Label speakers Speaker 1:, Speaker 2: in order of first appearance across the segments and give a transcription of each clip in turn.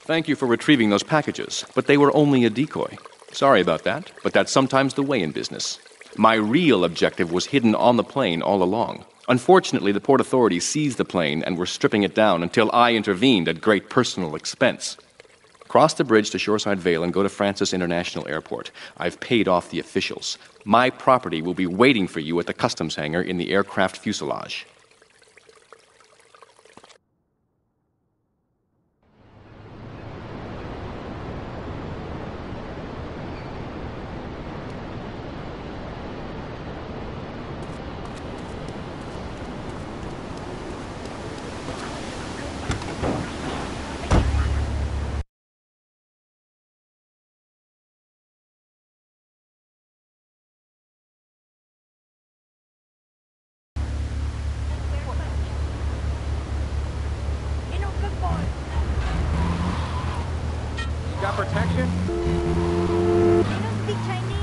Speaker 1: Thank you for retrieving those packages, but they were only a decoy. Sorry about that, but that's sometimes the way in business. My real objective was hidden on the plane all along. Unfortunately, the port authorities seized the plane and were stripping it down until I intervened at great personal expense. Cross the bridge to Shoreside Vale and go to Francis International Airport. I've paid off the officials. My property will be waiting for you at the customs hangar in the aircraft fuselage.
Speaker 2: Got protection?
Speaker 3: They don't speak Chinese.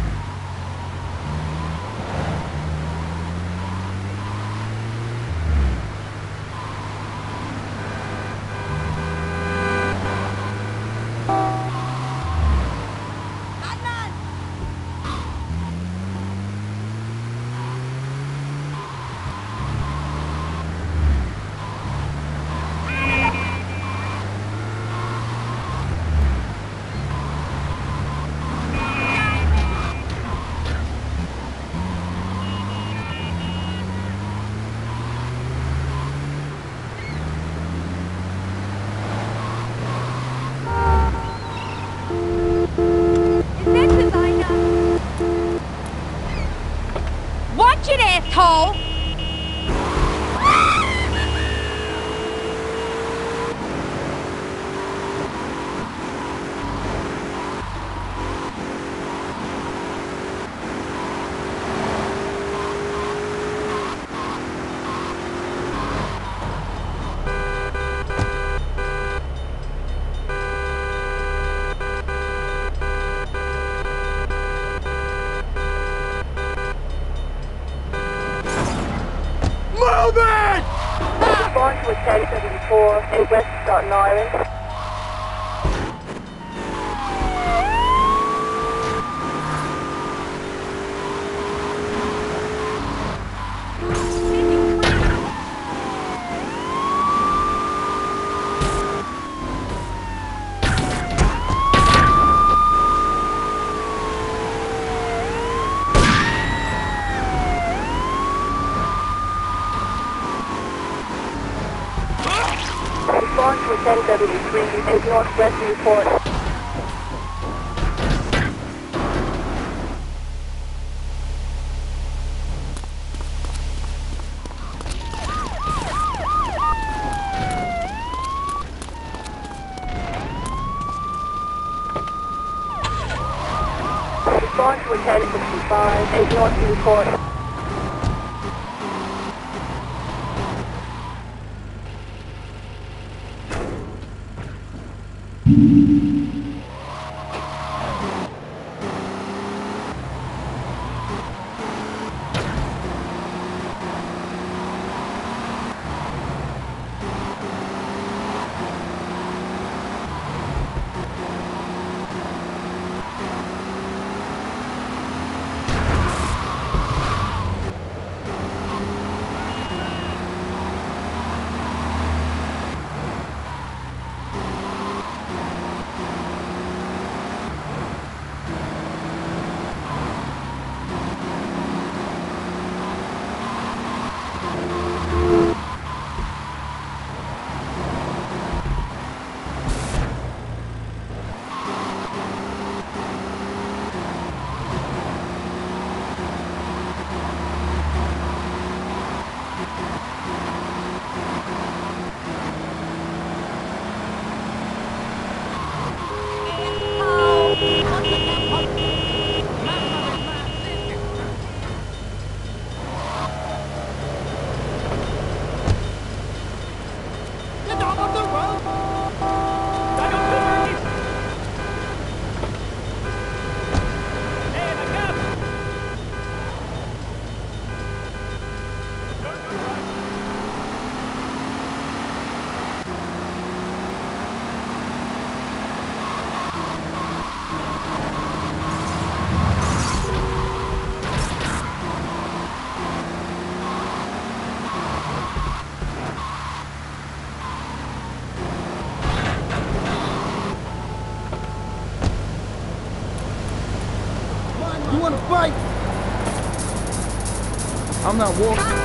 Speaker 3: Watch it, asshole!
Speaker 4: Respond to a 1074 in West Staten Island. Respond to a 1073 in Northwest Newport. Respond to a 1065 in North Newport.
Speaker 2: Spike! I'm not walking.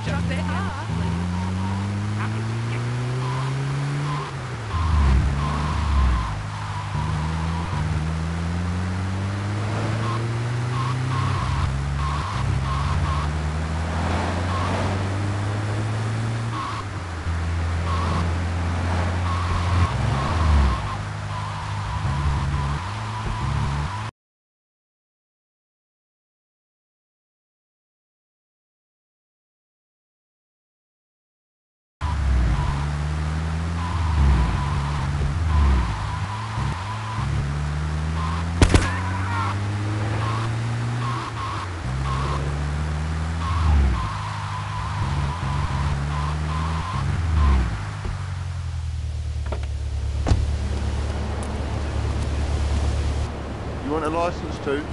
Speaker 2: You want a license too?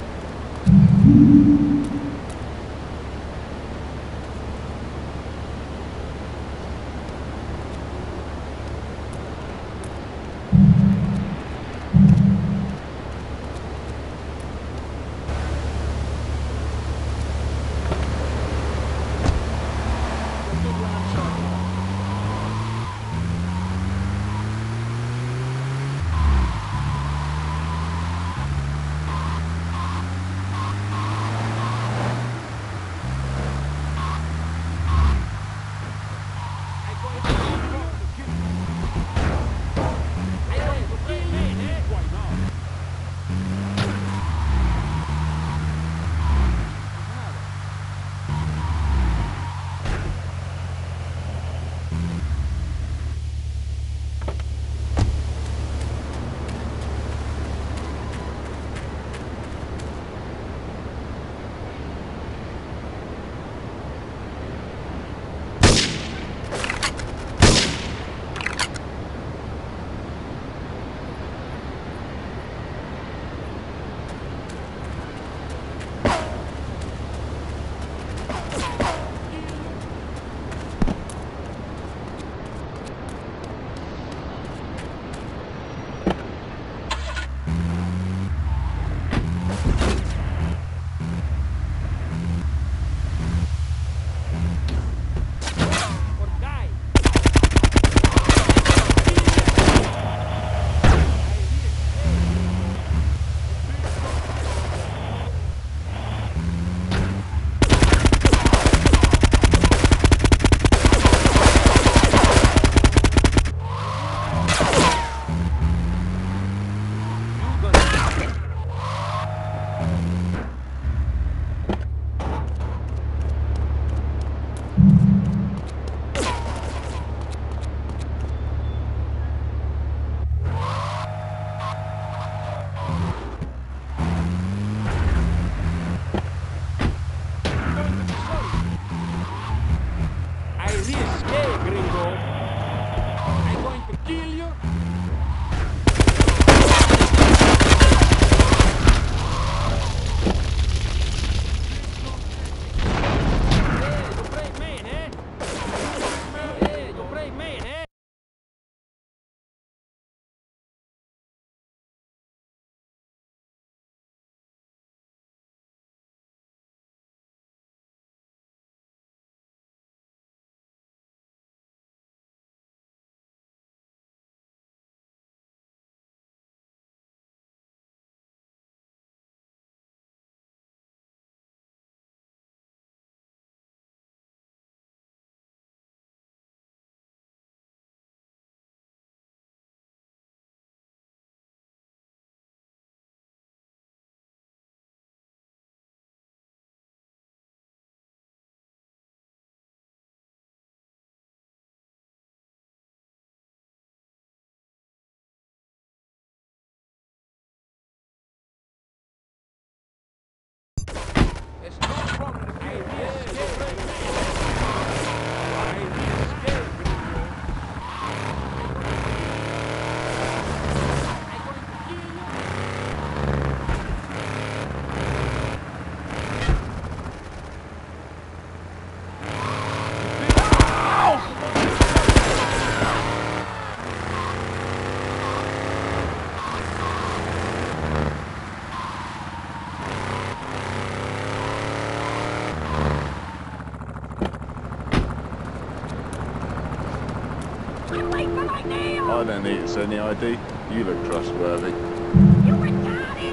Speaker 3: I'm late for my nails!
Speaker 2: I don't need to see any ID. You look trustworthy.
Speaker 3: You retarded!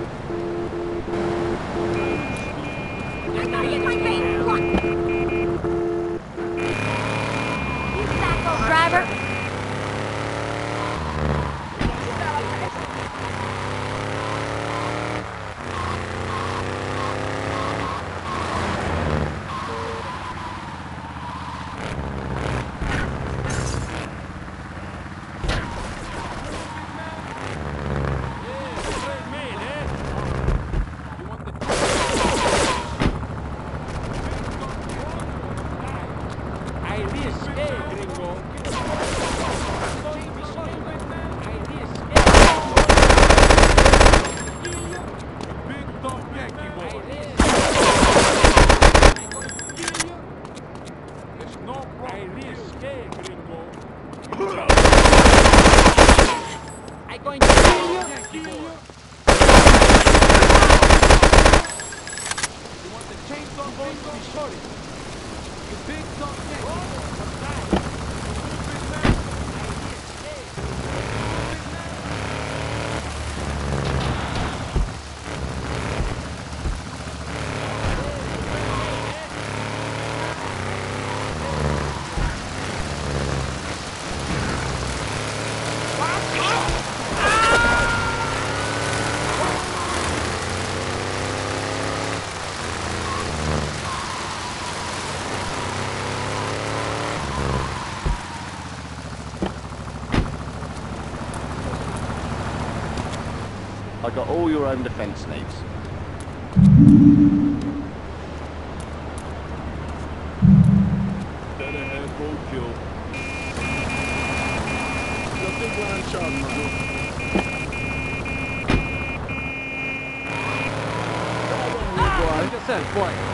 Speaker 3: I gotta get my veins plucked! You sacco driver!
Speaker 2: I got all your own defence needs.
Speaker 5: Better have roadkill. Nothing line shot, Look yourself, boy.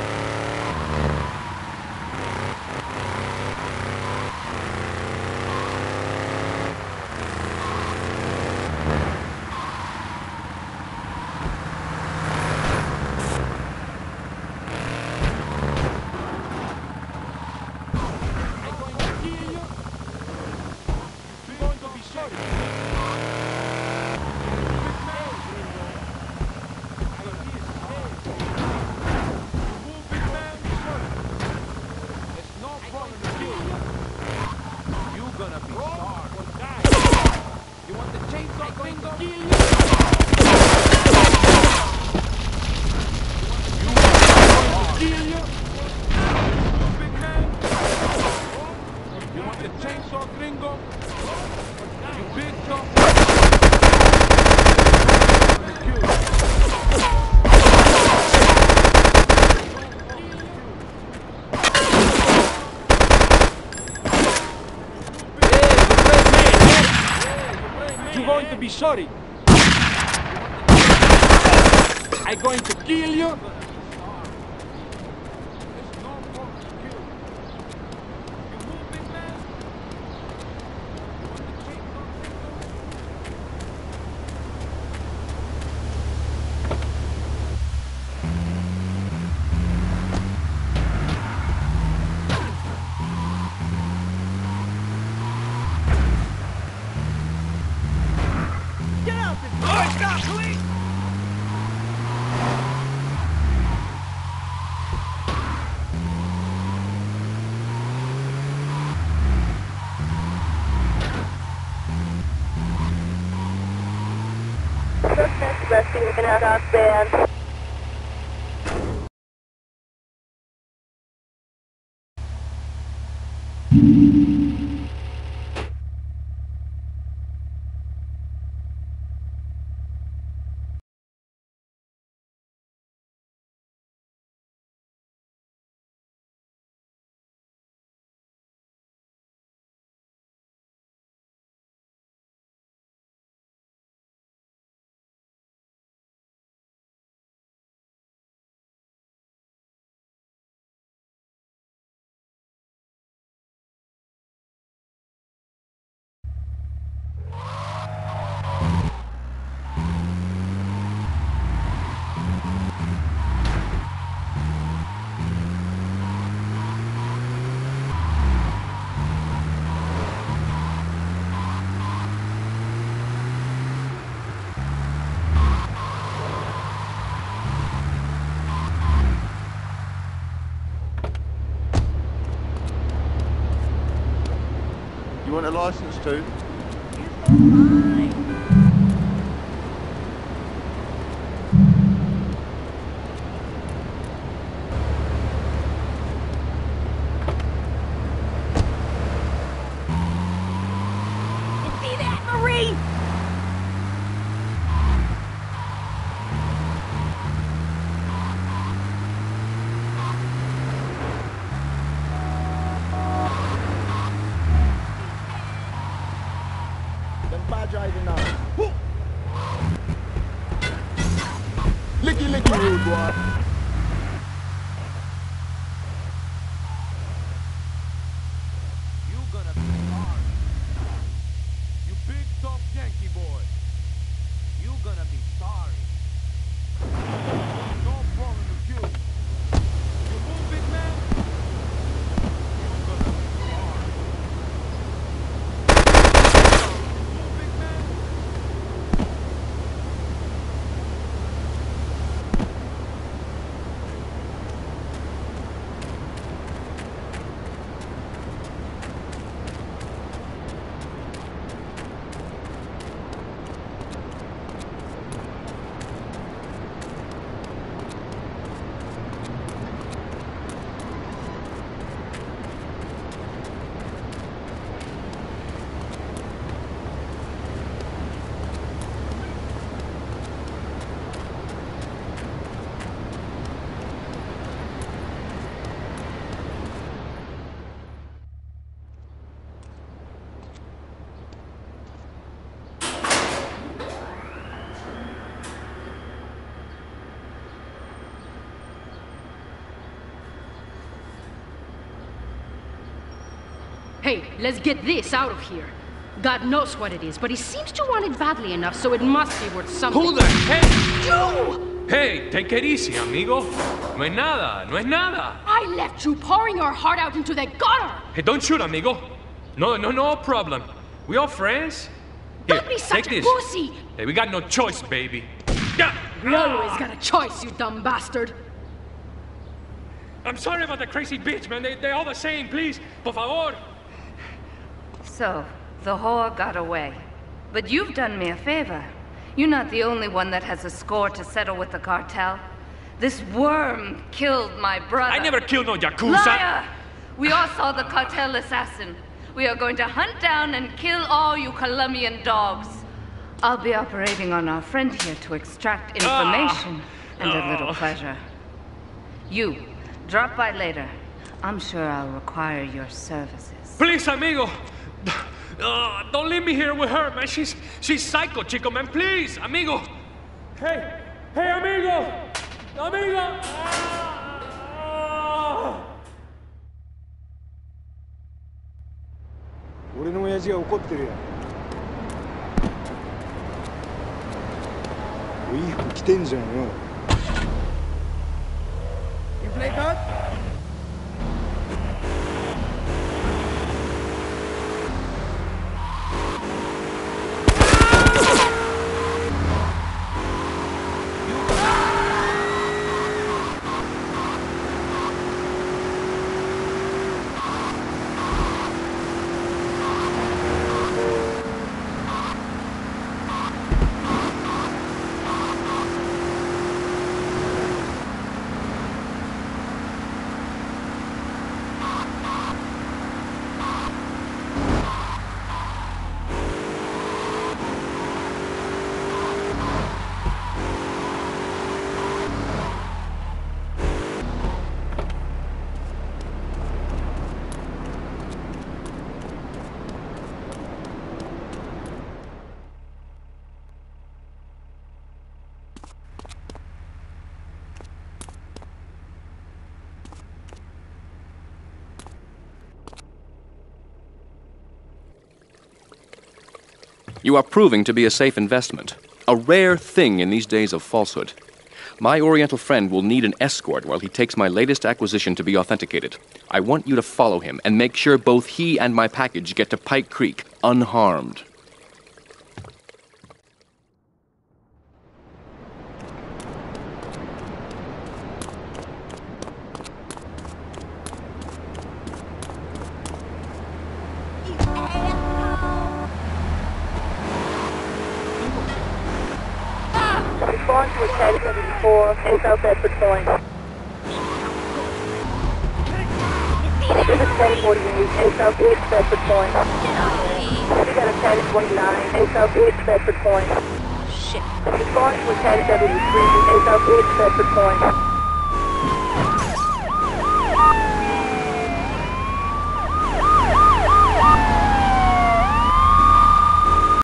Speaker 5: Sorry. I'm going to kill you.
Speaker 4: Resting in our dog band.
Speaker 2: want a license too?
Speaker 3: You see that, Marie?
Speaker 5: Then bad driving now. Licky, licky, rude boy. You gonna be hard. You big tough Yankee boy. You gonna be sorry. No problem with you. You move, big man. You gonna be sorry. You move, big man.
Speaker 6: Hey, let's get this out of here. God knows what it is, but he seems to want it badly enough, so it must be worth something.
Speaker 7: Who the heck?
Speaker 6: You!
Speaker 7: Hey, take it easy, amigo. No es nada, no es nada.
Speaker 6: I left you pouring your heart out into the gutter!
Speaker 7: Hey, don't shoot, amigo. No problem. We all friends. Here,
Speaker 6: Don't be
Speaker 7: take
Speaker 6: such a
Speaker 7: this.
Speaker 6: pussy!
Speaker 7: Hey, we got no choice, baby. Yeah.
Speaker 6: We always got a choice, you dumb bastard.
Speaker 7: I'm sorry about the crazy bitch, man. They all the same, please. Por favor.
Speaker 8: So, the whore got away. But you've done me a favor. You're not the only one that has a score to settle with the cartel. This worm killed my brother.
Speaker 7: I never killed no Yakuza.
Speaker 8: Liar! We all saw the cartel assassin. We are going to hunt down and kill all you Colombian dogs. I'll be operating on our friend here to extract information and a little pleasure. You, drop by later. I'm sure I'll require your services.
Speaker 7: Please, amigo. Don't leave me here with her, man. She's psycho, chico, man. Please, amigo. Hey, amigo. Amigo.
Speaker 5: 俺の親父が怒ってるよ。いい服着てんじゃんよ。You play card?
Speaker 1: You are proving to be a safe investment, a rare thing in these days of falsehood. My Oriental friend will need an escort while he takes my latest acquisition to be authenticated. I want you to follow him and make sure both he and my package get to Pike Creek unharmed.
Speaker 3: You ass
Speaker 4: to a 1074 in South Bedford Point. This is 1048 in Southeast Bedford Point. We got a 1029 in Southeast Bedford Point.
Speaker 3: Shit.
Speaker 4: Respond to a 1073 in Southeast Bedford Point.